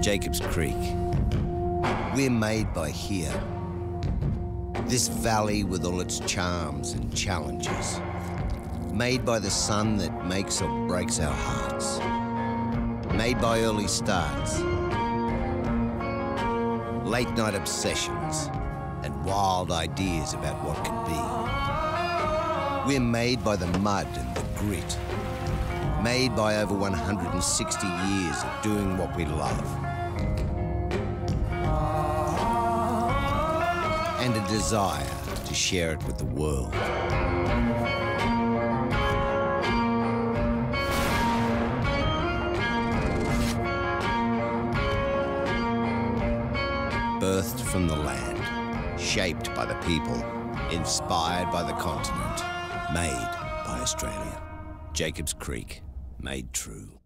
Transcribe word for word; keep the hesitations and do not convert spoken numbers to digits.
Jacobs Creek. We're made by here. This valley with all its charms and challenges. Made by the sun that makes or breaks our hearts. Made by early starts. Late night obsessions and wild ideas about what could be. We're made by the mud and the grit. Made by over one hundred sixty years of doing what we love. And a desire to share it with the world. Birthed from the land, shaped by the people, inspired by the continent, made by Australia. Jacobs Creek, made true.